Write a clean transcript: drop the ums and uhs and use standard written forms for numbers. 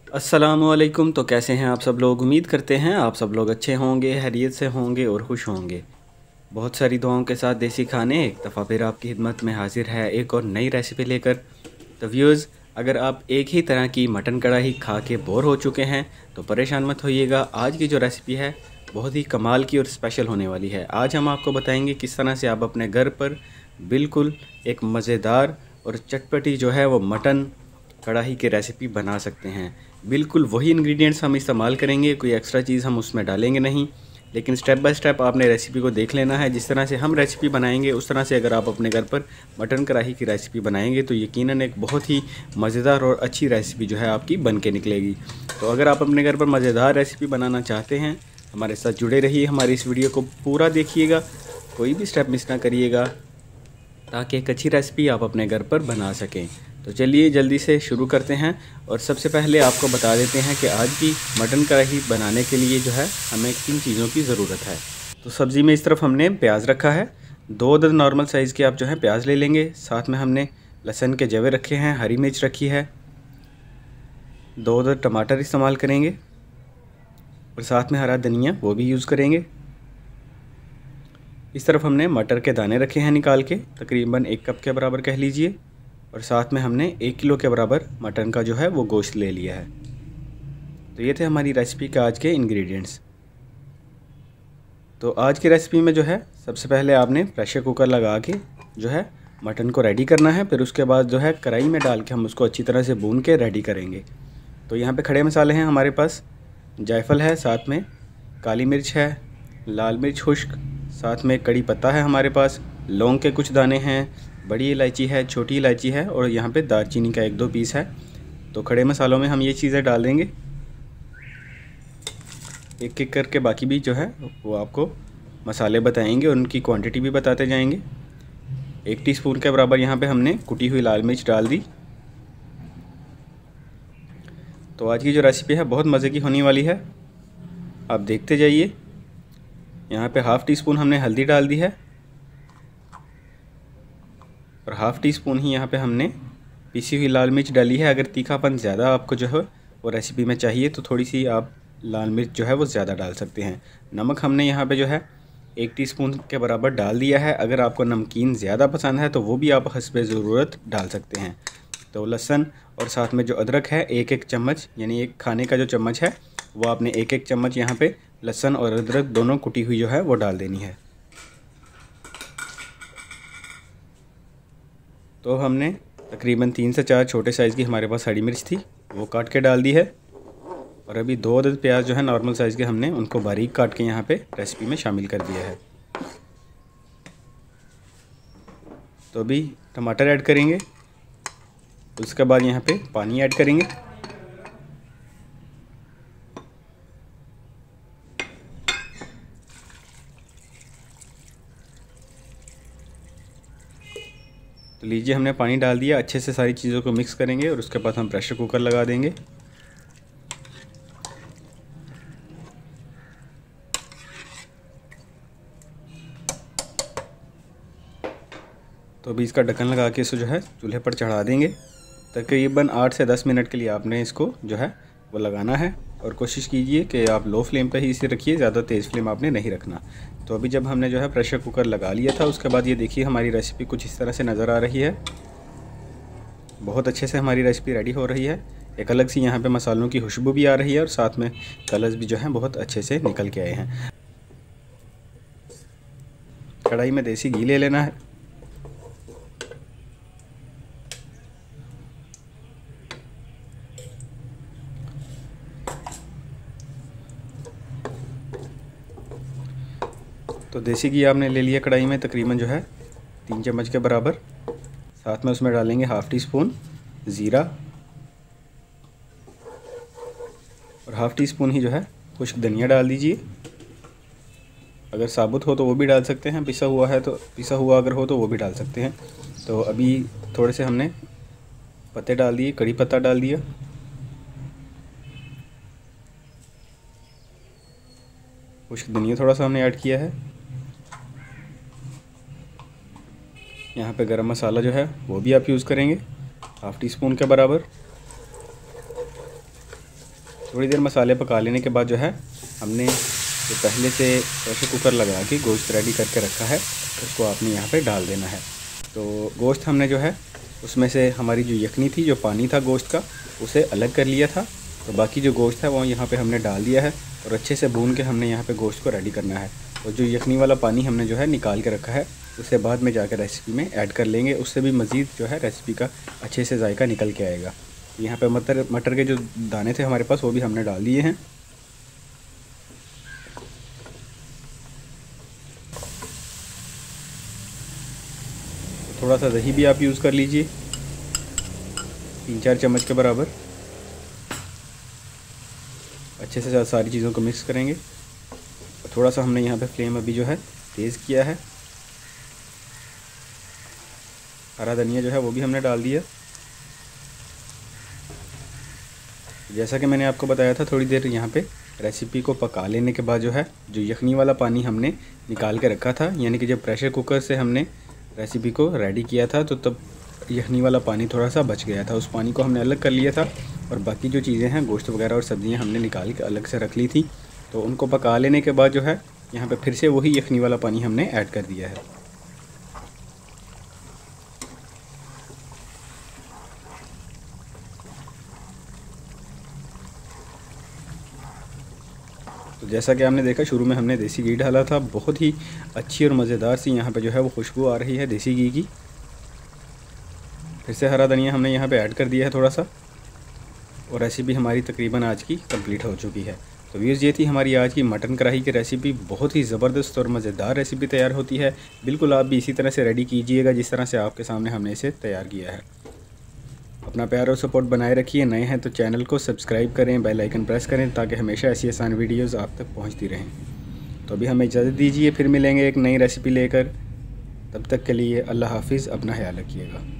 अस्सलामुअलैकुम। तो कैसे हैं आप सब लोग? उम्मीद करते हैं आप सब लोग अच्छे होंगे, खैरियत से होंगे और खुश होंगे। बहुत सारी दुआओं के साथ देसी खाने एक दफ़ा फिर आपकी खिदमत में हाजिर है एक और नई रेसिपी लेकर। तो व्यूअर्स, अगर आप एक ही तरह की मटन कढ़ाई खा के बोर हो चुके हैं तो परेशान मत होइएगा। आज की जो रेसिपी है बहुत ही कमाल की और स्पेशल होने वाली है। आज हम आपको बताएंगे किस तरह से आप अपने घर पर बिल्कुल एक मज़ेदार और चटपटी जो है वो मटन कढ़ाई की रेसिपी बना सकते हैं। बिल्कुल वही इंग्रेडिएंट्स हम इस्तेमाल करेंगे, कोई एक्स्ट्रा चीज़ हम उसमें डालेंगे नहीं। लेकिन स्टेप बाय स्टेप आपने रेसिपी को देख लेना है। जिस तरह से हम रेसिपी बनाएंगे उस तरह से अगर आप अपने घर पर मटन कढ़ाई की रेसिपी बनाएंगे तो यकीनन एक बहुत ही मज़ेदार और अच्छी रेसिपी जो है आपकी बन के निकलेगी। तो अगर आप अपने घर पर मज़ेदार रेसिपी बनाना चाहते हैं, हमारे साथ जुड़े रहिए, हमारी इस वीडियो को पूरा देखिएगा, कोई भी स्टेप मिस ना करिएगा, ताकि एक अच्छी रेसिपी आप अपने घर पर बना सकें। तो चलिए जल्दी से शुरू करते हैं। और सबसे पहले आपको बता देते हैं कि आज की मटन कढ़ाई बनाने के लिए जो है हमें 3 चीज़ों की ज़रूरत है। तो सब्ज़ी में इस तरफ हमने प्याज रखा है, 2 अदद नॉर्मल साइज़ के आप जो है प्याज ले लेंगे। साथ में हमने लहसुन के जवे रखे हैं, हरी मिर्च रखी है, 2 अदद टमाटर इस्तेमाल करेंगे और साथ में हरा धनिया वो भी यूज़ करेंगे। इस तरफ हमने मटर के दाने रखे हैं निकाल के, तकरीबन 1 कप के बराबर कह लीजिए। और साथ में हमने 1 किलो के बराबर मटन का जो है वो गोश्त ले लिया है। तो ये थे हमारी रेसिपी के आज के इंग्रेडिएंट्स। तो आज की रेसिपी में जो है सबसे पहले आपने प्रेशर कुकर लगा के जो है मटन को रेडी करना है। फिर उसके बाद जो है कढ़ाई में डाल के हम उसको अच्छी तरह से भून के रेडी करेंगे। तो यहाँ पे खड़े मसाले हैं हमारे पास, जायफल है, साथ में काली मिर्च है, लाल मिर्च खुश्क, साथ में कड़ी पत्ता है हमारे पास, लौंग के कुछ दाने हैं, बड़ी इलायची है, छोटी इलायची है और यहाँ पे दालचीनी का 1-2 पीस है। तो खड़े मसालों में हम ये चीज़ें डाल देंगे। एक एक करके बाकी भी जो है वो आपको मसाले बताएंगे और उनकी क्वांटिटी भी बताते जाएंगे। 1 टीस्पून के बराबर यहाँ पे हमने कुटी हुई लाल मिर्च डाल दी। तो आज की जो रेसिपी है बहुत मज़े की होने वाली है, आप देखते जाइए। यहाँ पे 1/2 टीस्पून हमने हल्दी डाल दी है और 1/2 टीस्पून ही यहाँ पे हमने पिसी हुई लाल मिर्च डाली है। अगर तीखापन ज़्यादा आपको जो है वो रेसिपी में चाहिए तो थोड़ी सी आप लाल मिर्च जो है वो ज़्यादा डाल सकते हैं। नमक हमने यहाँ पे जो है 1 टीस्पून के बराबर डाल दिया है। अगर आपको नमकीन ज़्यादा पसंद है तो वो भी आप हस्बे ज़रूरत डाल सकते हैं। तो लहसुन और साथ में जो अदरक है 1-1 चम्मच, यानी एक खाने का जो चम्मच है वो आपने 1-1 चम्मच यहाँ पे लहसुन और अदरक दोनों कुटी हुई जो है वो डाल देनी है। तो हमने तकरीबन 3 से 4 छोटे साइज़ की हमारे पास हरी मिर्च थी वो काट के डाल दी है। और अभी 2 अदद प्याज जो है नॉर्मल साइज़ के हमने उनको बारीक काट के यहाँ पे रेसिपी में शामिल कर दिया है। तो अभी टमाटर ऐड करेंगे, उसके बाद यहाँ पे पानी ऐड करेंगे। तो लीजिए हमने पानी डाल दिया, अच्छे से सारी चीज़ों को मिक्स करेंगे और उसके बाद हम प्रेशर कुकर लगा देंगे। तो अभी इसका ढक्कन लगा के इसे जो है चूल्हे पर चढ़ा देंगे। तकरीबन 8 से 10 मिनट के लिए आपने इसको जो है वो लगाना है और कोशिश कीजिए कि आप लो फ्लेम पर ही इसे रखिए, ज़्यादा तेज़ फ्लेम आपने नहीं रखना। तो अभी जब हमने जो है प्रेशर कुकर लगा लिया था उसके बाद ये देखिए हमारी रेसिपी कुछ इस तरह से नज़र आ रही है। बहुत अच्छे से हमारी रेसिपी रेडी हो रही है। एक अलग सी यहाँ पे मसालों की खुशबू भी आ रही है और साथ में कलर्स भी जो हैं बहुत अच्छे से निकल के आए हैं। कढ़ाई में देसी घी ले लेना है। तो देसी घी आपने ले लिया कढ़ाई में, तकरीबन जो है 3 चम्मच के बराबर। साथ में उसमें डालेंगे 1/2 टीस्पून ज़ीरा और 1/2 टीस्पून ही जो है खुश्क धनिया डाल दीजिए। अगर साबुत हो तो वो भी डाल सकते हैं, पिसा हुआ अगर हो तो वो भी डाल सकते हैं। तो अभी थोड़े से हमने पत्ते डाल दिए, कड़ी पत्ता डाल दिया, खुश्क धनिया थोड़ा सा हमने ऐड किया है। यहाँ पे गरम मसाला जो है वो भी आप यूज़ करेंगे 1/2 टीस्पून के बराबर। थोड़ी देर मसाले पका लेने के बाद जो है हमने जो पहले से प्रेशर कुकर लगा के गोश्त रेडी करके रखा है उसको आपने यहाँ पे डाल देना है। तो गोश्त हमने जो है उसमें से हमारी जो यखनी थी, जो पानी था गोश्त का, उसे अलग कर लिया था। तो बाकी जो गोश्त है वो यहाँ पे हमने डाल दिया है और अच्छे से भून के हमने यहाँ पे गोश्त को रेडी करना है। और जो यखनी वाला पानी हमने जो है निकाल के रखा है उसे बाद में जाकर रेसिपी में ऐड कर लेंगे, उससे भी मज़ीद जो है रेसिपी का अच्छे से जायका निकल के आएगा। यहाँ पे मटर के जो दाने थे हमारे पास वो भी हमने डाल दिए हैं। थोड़ा सा दही भी आप यूज़ कर लीजिए, 3-4 चम्मच के बराबर। अच्छे से सारी चीज़ों को मिक्स करेंगे। थोड़ा सा हमने यहाँ पे फ्लेम अभी जो है तेज़ किया है। हरा धनिया जो है वो भी हमने डाल दिया। जैसा कि मैंने आपको बताया था, थोड़ी देर यहाँ पे रेसिपी को पका लेने के बाद जो है जो यखनी वाला पानी हमने निकाल के रखा था, यानी कि जब प्रेशर कुकर से हमने रेसिपी को रेडी किया था तो तब यखनी वाला पानी थोड़ा सा बच गया था, उस पानी को हमने अलग कर लिया था। और बाकी जो चीज़ें हैं, गोश्त वगैरह और सब्ज़ियाँ हमने निकाल के अलग से रख ली थी। तो उनको पका लेने के बाद जो है यहाँ पे फिर से वही यखनी वाला पानी हमने ऐड कर दिया है। तो जैसा कि आपने देखा, शुरू में हमने देसी घी डाला था, बहुत ही अच्छी और मज़ेदार सी यहाँ पे जो है वो खुशबू आ रही है देसी घी की। फिर से हरा धनिया हमने यहाँ पे ऐड कर दिया है थोड़ा सा, और रेसिपी हमारी तकरीबन आज की कंप्लीट हो चुकी है। तो व्यूअर्स, ये थी हमारी आज की मटन कढ़ाई की रेसिपी। बहुत ही ज़बरदस्त और मज़ेदार रेसिपी तैयार होती है। बिल्कुल आप भी इसी तरह से रेडी कीजिएगा जिस तरह से आपके सामने हमने इसे तैयार किया है। अपना प्यार और सपोर्ट बनाए रखिए। नए हैं तो चैनल को सब्सक्राइब करें, बेल आइकन प्रेस करें ताकि हमेशा ऐसी आसान वीडियोज़ आप तक पहुँचती रहें। तो अभी हमें इजाज़त दीजिए, फिर मिलेंगे एक नई रेसिपी लेकर। तब तक के लिए अल्लाह हाफिज़, अपना ख्याल रखिएगा।